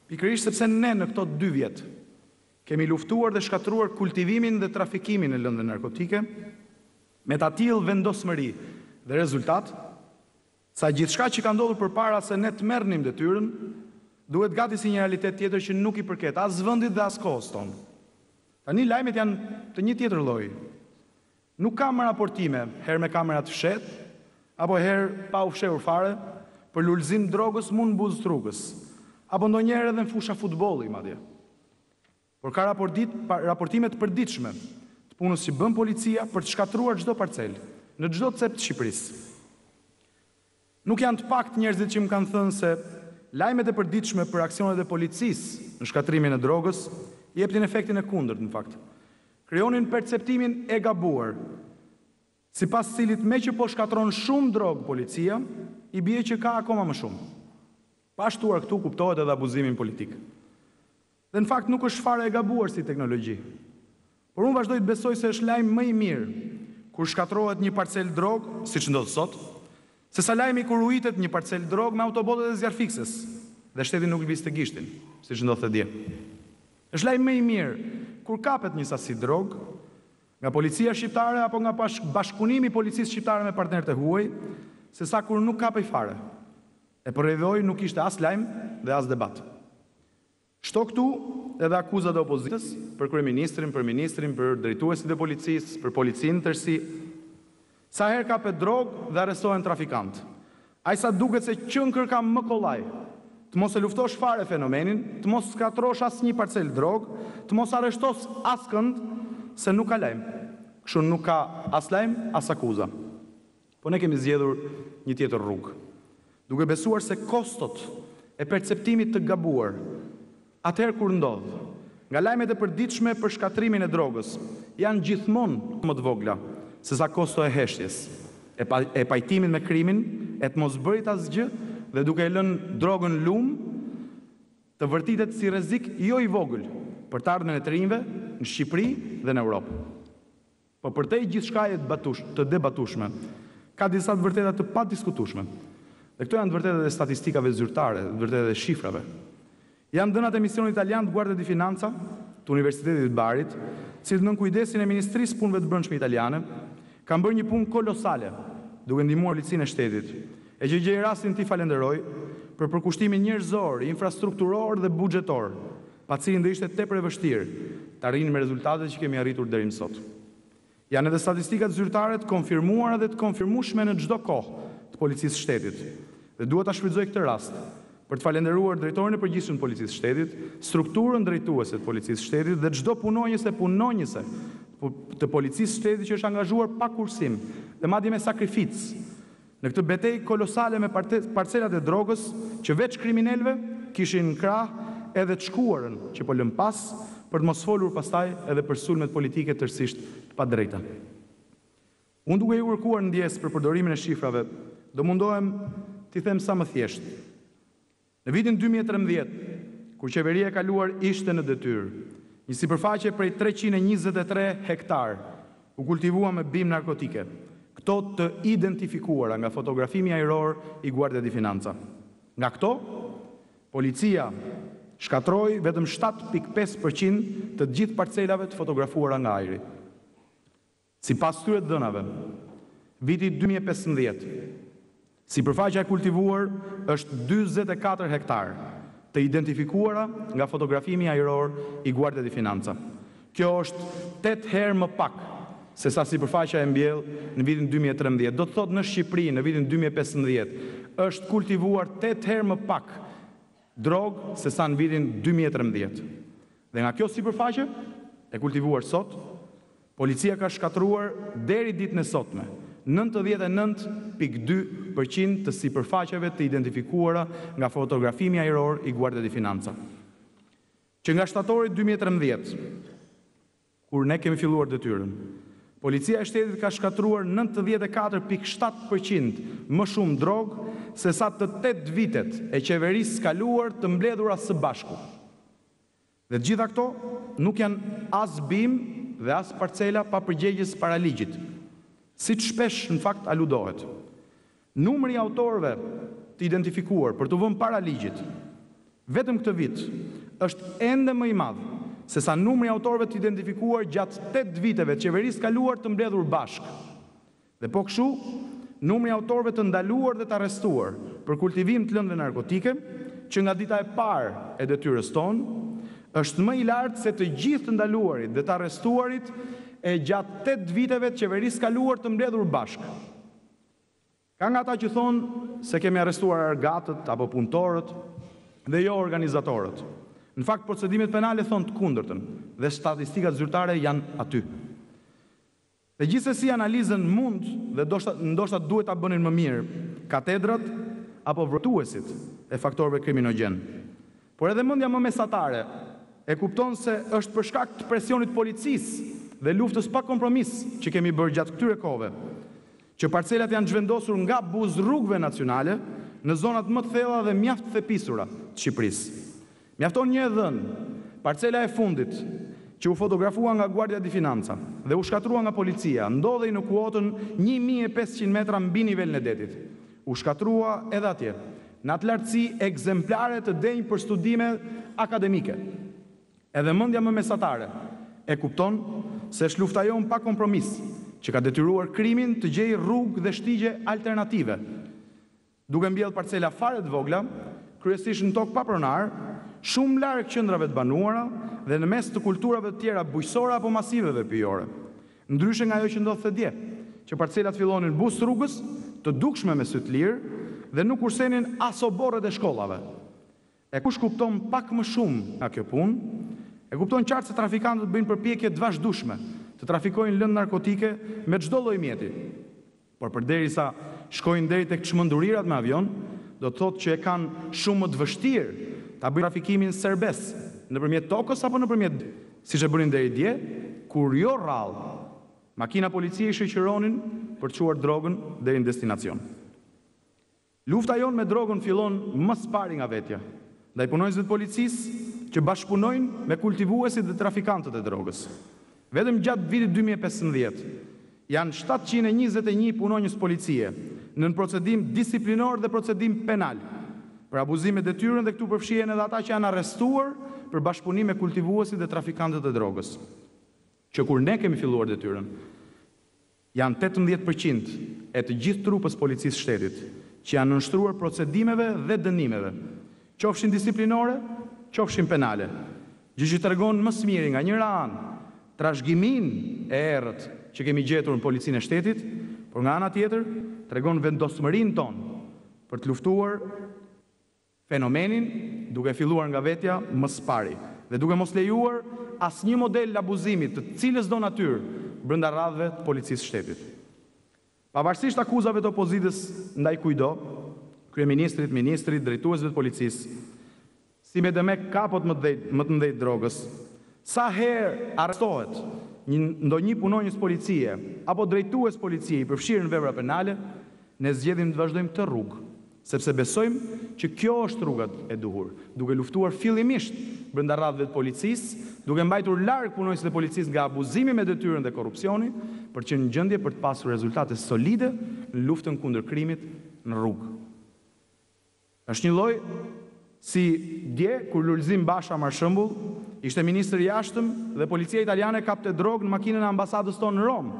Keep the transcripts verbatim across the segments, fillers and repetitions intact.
Pikërisht sepse ne në këto dy vjet kemi luftuar dhe shkatruar kultivimin dhe trafikimin e lëndëve narkotike me të tillë vendosmëri dhe rezultat, sa gjithçka që ka ndodhur përpara se ne të merrnim detyrën, duhet gati si një realitet tjetër që nuk i përket as vendit dhe as kohës tonë. Tani lajmet janë të një tjetër lloji. Nuk kam raportime, herë me kamerat fshet, apo herë pa u fshehur fare, për lulëzim drogës mund në buzë trugës, apo ndonjëherë edhe në fusha futbolli madje. Por ka raportit, raportime të përditshme të punës që bën policia për të shkatruar çdo parcel, në çdo cep të Shqipërisë. Nuk janë të paktë njerëzit që më kanë thënë se lajmet e përditshme për aksionet e policisë në shkatrimin e drogës jepnin efektin e kundërt në fakt. Krijonin perceptimin e gabuar, sipas cilit me që po shkatron shumë drogë policia, i bie që ka akoma më shumë. Pa shtuar këtu kuptohet edhe abuzimin politik. Dhe në fakt nuk është fare e gabuar si teknologji. Por unë vazhdoj të besoj se është lajm më i mirë kur shkatrohet një parcel drogë, siç ndodh sot, se sa lajmi kur ujitet një parcel drogë me autobotet e zjarfikses dhe shteti nuk lëviz të gishtin, siç ndodh të dje. Është lajm më i mirë kur kapet një sasi drogë nga policia shqiptare apo nga bashkëpunimi i policisë shqiptare me partnerët e huaj, se sa kur nuk kapej fare. E përrejvoj nuk ishte as lajm dhe as debat. Shto këtu edhe akuzat e opozitës për kryeministrin, për ministrin, për drejtuesit e policisë, për policinë tërësi. Sa herë kapet drogë dhe arrestohen trafikant. Ai sa duket se qënkër ka më kollaj, të mos e luftosh fare fenomenin, të mos skatrosh as një parcel drogë, të mos arrestos as kënd, se nuk ka lajm. Kështu nuk ka as lajm, as akuza. Po ne kemi zgjedhur një tjetër rrugë, duke besuar se kostot e perceptimit të gabuar, atëherë kur ndodh, nga lajmet e përditshme për shkatrimin e drogës, janë gjithmonë më të vogla se sa kosto e heshtjes, e, pa, e pajtimin me krimin, e të mos bërit asgjë dhe duke e lënë drogën lum, të vërtitet si rrezik jo i vogël për të ardhmen e të rinjve në Shqipëri dhe në Europë. Po përtej gjithçka e të debatueshme, ka disa të vërteta të padiskutueshme. Dhe këto janë të vërtetat e statistikave zyrtare, të vërtetat e shifrave. Janë dhënat e misionit italian të Guardia di Finanza të Universitetit të Barit, cilët nën kujdesin e Ministrisë Punëve të Brendshme italiane, kanë bërë një punë kolosale, duke ndihmuar policinë e shtetit. E që gjej rastin ti falenderoj për përkushtimin njerëzor, infrastrukturor dhe buxhetor, pa cilin do ishte tepër e vështirë të arrijnë me rezultatet që kemi arritur deri më sot. Janë edhe statistikat zyrtare të konfirmuara dhe të konfirmueshme në çdo kohë të policisë së shtetit. Dhe dua ta shfrytëzoj këtë rast për të falenderuar drejtorin e përgjithshëm të policisë së shtetit, strukturën drejtuese të policisë së shtetit dhe çdo punonjës e punonjëse të policisë së shtetit që është angazhuar pa kursim dhe madje me sakrificë në këtë betejë kolosale me parcelat e drogës që veç kriminalëve kishin në krah edhe të shkuarën që po lëm pas për të mos folur pastaj edhe për sulmet politike tërësisht të padrejta. Unë duke i kërkuar ndjesë për përdorimin e shifrave, do mundohem t'i them sa më thjesht. Në vitin dy mijë e trembëdhjetë, kur qeveria e kaluar ishte në detyrë, një sipërfaqe prej treqind e njëzet e tre hektar u kultivua me bimë narkotike, këto të identifikuara nga fotografimi ajror i Guardia di Finanza. Nga këto, policia shkatroi vetëm shtatë pikë pesë përqind të gjithë parcelave të fotografuara nga ajri. Sipas këtyre dhënave, viti dy mijë e pesëmbëdhjetë, sipërfaqja e kultivuar është dyzet e katër hektar, të identifikuara nga fotografimi ajror i Guardia di Finanza. Kjo është tetë herë më pak se sa sipërfaqja e mbjell në vitin dy mijë e trembëdhjetë. Do të thotë në Shqipëri në vitin dy mijë e pesëmbëdhjetë është kultivuar tetë herë më pak drogë se sa në vitin dy mijë e trembëdhjetë. Dhe nga kjo sipërfaqe e kultivuar sot, policia ka shkatruar deri ditën e sotme nëntëdhjetë e nëntë pikë dy përqind të sipërfaqeve të identifikuara nga fotografimi ajror i Guardia di Finanza. Që nga shtatori dy mijë e trembëdhjetë, kur ne kemi filluar detyrën, policia e shtetit ka shkatruar nëntëdhjetë e katër pikë shtatë përqind më shumë drogë se sa të tetë vitet e qeverisë kaluar të mbledhura së bashku. Dhe gjitha këto nuk janë as bimë dhe as parcela pa përgjegjës para ligjit, si që shpesh në fakt aludohet. Numri autorëve të identifikuar për të vënë para ligjit Vetëm këtë vit është ende më i madh se sa numri i autorëve të identifikuar gjatë tetë viteve të qeverisë kaluar të mbledhur bashkë. Dhe po kështu, numri i autorëve të ndaluar dhe të arrestuar për kultivim të lëndëve narkotike, që nga dita e parë e detyrës tonë, është më i lartë se të gjithë të ndaluarit dhe të arrestuarit e gjatë tetë viteve të qeverisë kaluar të mbledhur bashkë. Ka nga ata që thonë se kemi arrestuar argatët apo punëtorët dhe jo organizatorët. Në fakt, procedimet penale thonë të kundërtën dhe statistikat zyrtare janë aty. Dhe gjithsesi analizën mund dhe ndoshta, ndoshta duhet ta bënin më mirë katedrat apo vërtuesit e faktorëve kriminogjen. Por edhe mendja më mesatare e kupton se është për shkak të presionit policisë dhe luftës pa kompromis që kemi bërë gjatë këtyre kohëve, që parcelat janë zhvendosur nga buzë rrugëve nacionale në zonat më të thella dhe mjaft të thepisura të Shqipërisë. Mjafton një dhënë, parcela e fundit, që u fotografua nga Guardia di Finanza dhe u shkatrua nga policia, ndodhej në kuotën një mijë e pesëqind metra mbi nivelin e detit. U shkatrua edhe atje, në atë lartësi ekzemplare të denjë për studime akademike. Edhe mendja më mesatare e kupton se është lufta jonë pa kompromis, që ka detyruar krimin të gjejë rrugë dhe shtigje alternative, duke mbjellë parcela fare të vogla, kryesisht në tokë papronar, shumë larg qendrave të banuara dhe në mes të kulturave të tjera bujqësore apo masiveve pijore. Ndryshe nga ajo që ndodhte të dje, që parcelat fillonin buzë rrugës, të dukshme me sy të lirë dhe nuk kursenin as oborret e shkollave. E kush kupton pak më shumë nga kjo punë, e kupton qartë se trafikantët bëjnë përpjekje të vazhdueshme të trafikojnë lëndë narkotike me çdo lloj mjeti. Por përderisa shkojnë deri tek çmendurirat me avion, do të thotë që e kanë shumë më të vështirë ta bëjnë trafikimin serbes nëpërmjet tokës apo nëpërmjet, siç e bënin deri dje, kur jo rrallë, makina policie i shoqëronin për të çuar drogën deri në destinacion. Lufta jonë me drogën fillon më së pari nga vetja, ndaj punonjësve të policisë që bashkëpunojnë me kultivuesit dhe trafikantët e drogës. Vetëm gjatë vitit dy mijë e pesëmbëdhjetë janë shtatëqind e njëzet e një punonjës policie në procedim disiplinor dhe procedim penal për abuzim me detyrën, dhe këtu përfshihen edhe ata që janë arrestuar për bashkëpunim me kultivuesit dhe trafikantët e drogës. Që kur ne kemi filluar detyrën, janë tetëmbëdhjetë përqind e të gjithë trupës policisë shtetit që janë nënshtruar procedimeve dhe dënimeve, qofshin disiplinore, qofshin penale. Gjë që tregon më së miri nga njëra anë trashëgimin e errët që kemi gjetur në policinë e shtetit, por nga ana tjetër tregon vendosmërinë tonë për të luftuar fenomenin, duke filluar nga vetja më së pari dhe duke mos lejuar asnjë model abuzimi të cilës do natyrë brenda radhëve të policisë shtetit. Pavarësisht akuzave të opozitës ndaj kujdo, kryeministrit, ministrit, drejtuesve të policisë, si me dëmek kapot më të mëdhenj drogës, sa herë arrestohet një ndonjë punonjës policie apo drejtues policie i përfshirë në vepra penale, ne zgjedhim të vazhdojmë këtë rrugë, sepse besojmë që kjo është rruga e duhur, duke luftuar fillimisht brenda radhëve të policisë, duke mbajtur larg punonjësit e policisë nga abuzimi me detyrën dhe korrupsioni, për që në gjendje për të pasur rezultate solide në luftën kundër krimit në rrugë. Është një lloj si dje kur Lulzim Basha, për shembull, ishte ministër i jashtëm dhe policia italiane kapte drogë në makinën e ambasadës tonë në Rom.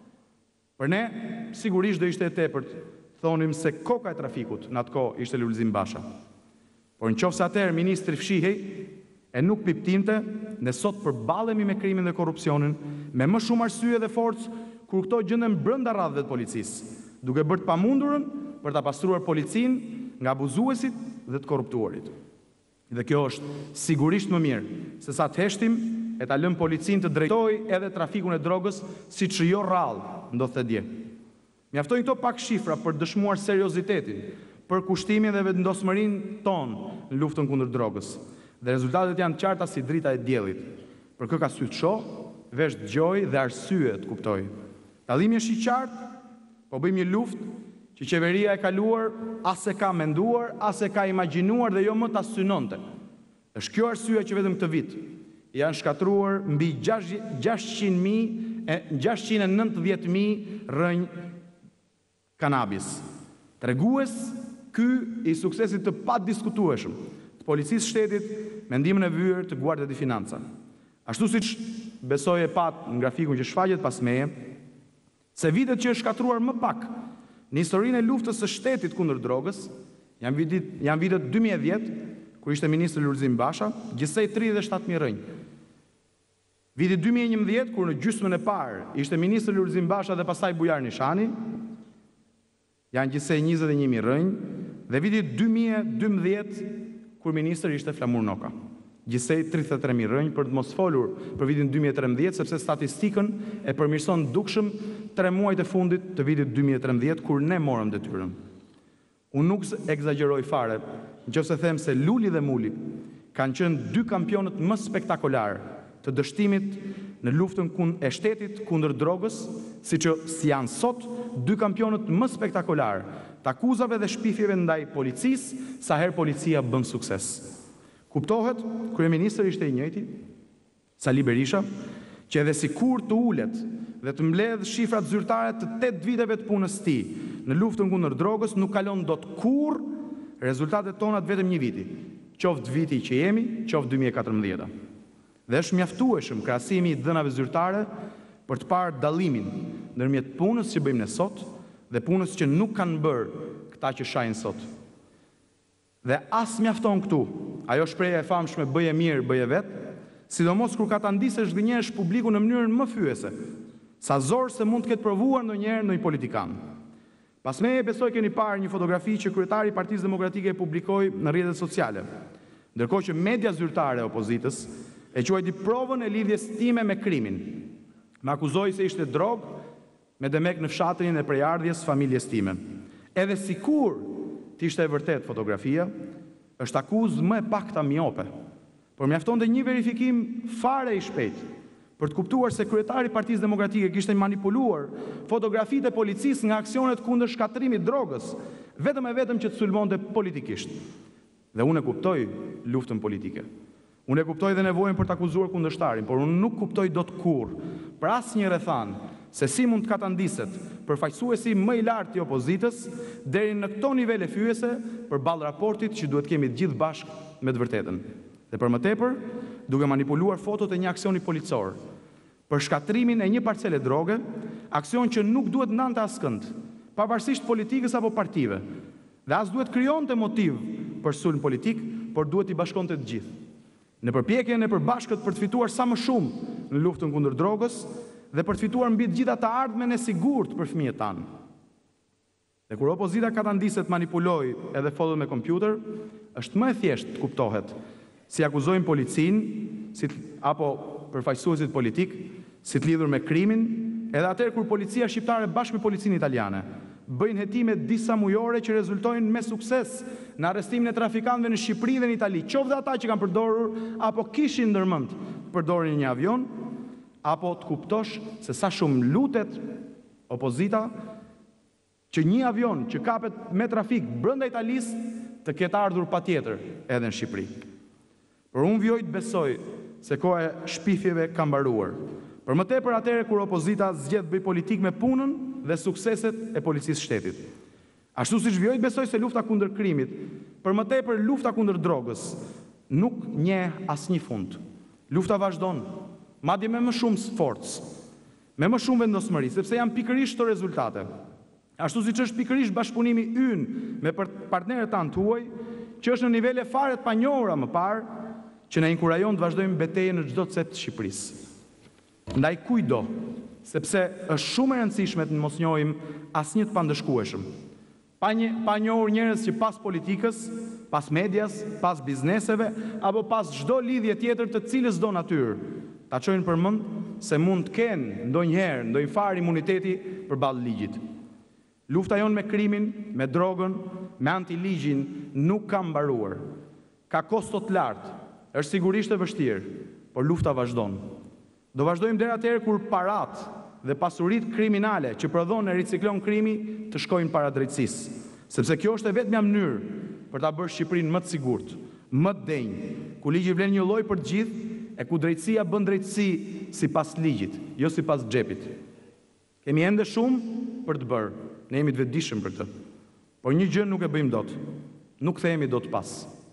Për ne, sigurisht do ishte e tepërt thonim se koka e trafikut në atë kohë ishte Lulzim Basha. Por nëse atëherë ministri fshihej e nuk piptinte, ne sot përballemi me krimin dhe korrupsionin me më shumë arsye dhe forcë kur këto gjenden brenda radhëve të policisë, duke bërë të pamundurën për ta pastruar policinë nga abuzuesit dhe të korruptuarit. Dhe kjo është sigurisht më mirë se sa të heshtim e ta lëm policinë të drejtojë edhe trafikun e drogës, siç jo rrallë ndodhte dje. Mjaftojnë këto pak shifra për dëshmuar seriozitetin, për kushtimin dhe vendosmërinë tonë në luftën kundër drogës. Dhe rezultatet janë qarta si drita e diellit. Për kë ka sy të shoh, vesh dëgjoj dhe arsye të kuptoj. Dallimi është i qartë, po bëjmë një luftë që qeveria e kaluar as e ka menduar, as e ka imagjinuar dhe jo më ta synonte. Është kjo arsye që vetëm këtë vit janë shkatruar mbi gjashtëqind e nëntëdhjetë mijë rrënjë kanabis. Tregues ky i suksesit të padiskutueshëm të policisë shtetit, me ndihmën e vyer të Guardia di Finanza. Ashtu siç besoj e pat në grafikun që shfaqet pas meje, se vitet që është shkatruar më pak në historinë e luftës së shtetit kundër drogës, janë vitet, janë vitet dy mijë e dhjetë, kur ishte ministri Lulzim Basha, gjithsej tridhjetë e shtatë mijë rënjë. Viti dy mijë e njëmbëdhjetë, kur në gjysmën e parë ishte ministri Lulzim Basha dhe pastaj Bujar Nishani, janë gjithsej njëzet e një mijë rënjë, dhe viti dy mijë e dymbëdhjetë, kur ministri ishte Flamur Noka. Gjithsej tridhjetë e tre mijë rënjë, për të mos folur për vitin dy mijë e trembëdhjetë, sepse statistikën e përmirëson dukshëm tre muajt e fundit të vitit dy mijë e trembëdhjetë, kur ne morëm detyrën. Unë nuk egzagjeroj fare, nëse them se Luli dhe Muli kanë qenë dy kampionët më spektakolar të dështimit në luftën e shtetit kundër drogës, si që si janë sot dy kampionët më spektakolar të akuzave dhe shpifjeve ndaj policisë, sa herë policia bën sukses. Kuptohet, kryeministri ishte i njëjti, Sali Berisha, që edhe si kur të ulet dhe të mbledh shifrat zyrtare të tetë viteve të punës ti në luftën kundër drogës, nuk kalon dot kur rezultatet tonat vetëm një viti, qoftë viti që jemi, qoftë dy mijë e katërmbëdhjetë. Dhe është mjaftueshëm krahasimi i dhënave zyrtare për të parë dallimin ndërmjet punës që bëjmë ne sot dhe punës që nuk kanë bërë këta që shajnë sot. Dhe as mjafton këtu, ajo shprehja e famshme bëje mirë, bëje vetë, sidomos kur ka ta ndisesh gënjesht publiku në mënyrën më fyese, sa zorë se mund të ketë provuar ndonjëherë ndonjë politikan. Pas meje besoj keni parë një fotografi që kryetari i Partisë Demokratike e publikoi në rrjetet sociale, ndërkohë që media zyrtare e opozitës e quajti provën e lidhjes time me krimin. Më akuzoi se ishte drogë me demek në fshatrin e prejardhjes familjes time. Edhe sikur t'ishte e vërtet fotografia, është akuzë më e pakta miope, por mjafton dhe një verifikim fare i shpejt për të kuptuar se kryetari i Partisë Demokratike kishte manipuluar fotografitë e policisë nga aksionet kundër shkatrimit drogës, vetëm e vetëm që të sulmonte politikisht. Dhe unë e kuptoj luftën politike. Unë e kuptoj dhe nevojën për të akuzuar kundërshtarin, por unë nuk kuptoj dot kurrë për asnjë rrethan se si mund të katandiset përfaqësuesi më i lartë i opozitës deri në këto nivele fyese përballë raportit që duhet kemi të gjithë bashkë me të vërtetën. Dhe për më tepër, duke manipuluar fotot e një aksioni policor për shkatrimin e një parcele droge, aksion që nuk duhet nante askënd, pavarësisht politikës apo partive, dhe as duhet krijonte motiv për sulm politik, por duhet i bashkonte të gjithë. Në përpjekjen e përbashkët për të fituar sa më shumë në luftën kundër drogës dhe për të fituar mbi të gjitha të ardhmen e sigurt për fëmijët tanë. Dhe kur opozita katandiset manipuloj edhe fotët me kompjuter, është më e thjeshtë të kuptohet si akuzojnë policinë, si apo përfaqësuesit politik, si të lidhur me krimin, edhe atëherë kur policia shqiptare bashkë me policinë italiane bëjnë hetime disa mujore që rezultojnë me sukses në arrestimin e trafikantëve në Shqipëri dhe në Itali, qoftë ata që kanë përdorur apo kishin ndërmend përdorin një avion, apo të kuptosh se sa shumë lutet opozita që një avion që kapet me trafik brenda Italisë të ketë ardhur patjetër edhe në Shqipëri. Por unë vjoj të besoj se koha e shpifjeve ka mbaruar. Për më tepër atëherë kur opozita zgjedh bëj politik me punën dhe sukseset e policisë shtetit. Ashtu siç vjoj të besoj se lufta kundër krimit, për më tepër lufta kundër drogës, nuk njeh asnjë fund. Lufta vazhdon, madje me më shumë forcë, me më shumë vendosmëri, sepse janë pikërisht këto rezultate. Ashtu siç është pikërisht bashkëpunimi ynë me partnerët tanë tuaj, që është në nivele fare të panjohura më parë, që na inkurajon të vazhdojmë betejën në çdo cep të Shqipërisë. Ndaj kujdo, sepse është shumë e rëndësishme të mos njohim asnjë të pandëshkueshëm. Pa një pa njohur njerëz që pas politikës, pas medias, pas bizneseve apo pas çdo lidhje tjetër të cilës do natyrë, ta çojnë përmend se mund të kenë ndonjëherë ndonjë farë imuniteti përballë ligjit. Lufta jonë me krimin, me drogën, me antiligjin nuk ka mbaruar. Ka kosto të lartë, është sigurisht e vështirë, por lufta vazhdon. Do vazhdojmë deri atëherë kur parat dhe pasuritë kriminale që prodhon e riciklon krimi të shkojnë para drejtësisë, sepse kjo është e vetmja mënyrë për ta bërë Shqipërinë më të sigurt, më të denjë, ku ligji vlen një lloj për të gjithë e ku drejtësia bën drejtësi sipas ligjit, jo sipas xhepit. Kemi ende shumë për të bërë, ne jemi të vetëdijshëm për këtë. Por një gjë nuk e bëjmë dot. Nuk kthehemi dot pas.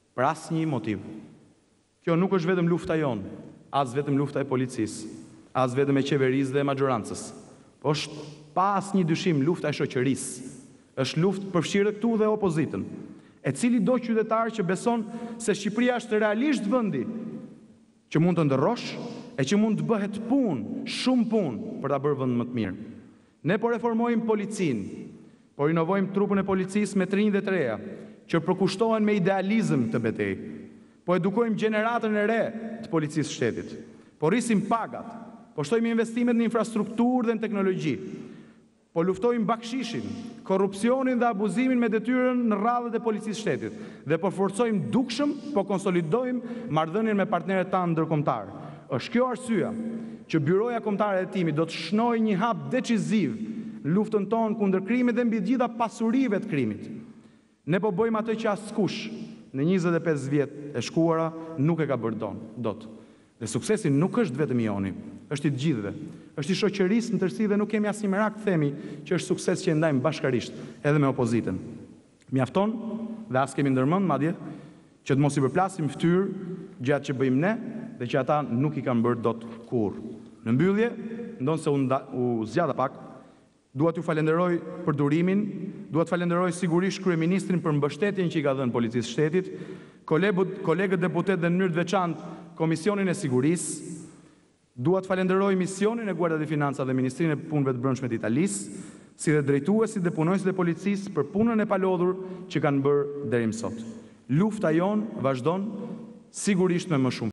Për asnjë motiv. Kjo nuk është vetëm lufta jonë, as vetëm lufta e policisë, as vetëm e qeverisë dhe e maxhorancës, po është pa asnjë dyshim lufta e shoqërisë. Është luftë përfshirë këtu dhe opozitën. E cili do qytetar që beson se Shqipëria është realisht vendi që mund të ndërrosh e që mund të bëhet punë, shumë punë për ta bërë vend më të mirë. Ne po reformojmë policinë, po rinovojmë trupin e policisë me të rinj dhe të reja, që përkushtohen me idealizëm të betejë. Po edukojmë gjeneratën e re të policisë shtetit. Po rrisim pagat, po shtojmë investimet në infrastrukturë dhe në teknologji. Po luftojmë bakshishin, korrupsionin dhe abuzimin me detyrën në radhët e policisë shtetit. Dhe po forcojmë dukshëm, po konsolidojmë marrëdhënien me partnerët tanë ndërkombëtar. Është kjo arsyeja që Byroja Kombëtare e Hetimit do të shnojë një hap deciziv në luftën tonë kundër krimit dhe mbi të gjitha pasurive të krimit. Ne po bëjmë atë që askush në njëzet e pesë vjet e shkuara nuk e ka bërë don, dot. Dhe suksesi nuk është vetëm i joni, është i të gjithëve. Është i shoqërisë në tërësi dhe nuk kemi asnjë merak të themi që është sukses që e ndajmë bashkarisht edhe me opozitën. Mjafton dhe as kemi ndërmend madje që të mos i përplasim fytyrë gjatë që bëjmë ne dhe që ata nuk i kanë bërë dot kurrë. Në mbyllje, ndonse u, u zgjata pak, dua t'ju falenderoj për durimin, dua të falenderoj sigurisht kryeministrin për mbështetjen që i ka dhënë policisë shtetit, kolegët, kolegët deputet dhe në mënyrë të veçantë Komisionin e Sigurisë, dua të falenderoj misionin e Guardia di Finanza dhe Ministrinë e Punëve të Brendshme të Italisë, si dhe drejtuesit dhe punonjësit e policisë për punën e palodhur që kanë bërë deri më sot. Lufta jon vazhdon sigurisht me më shumë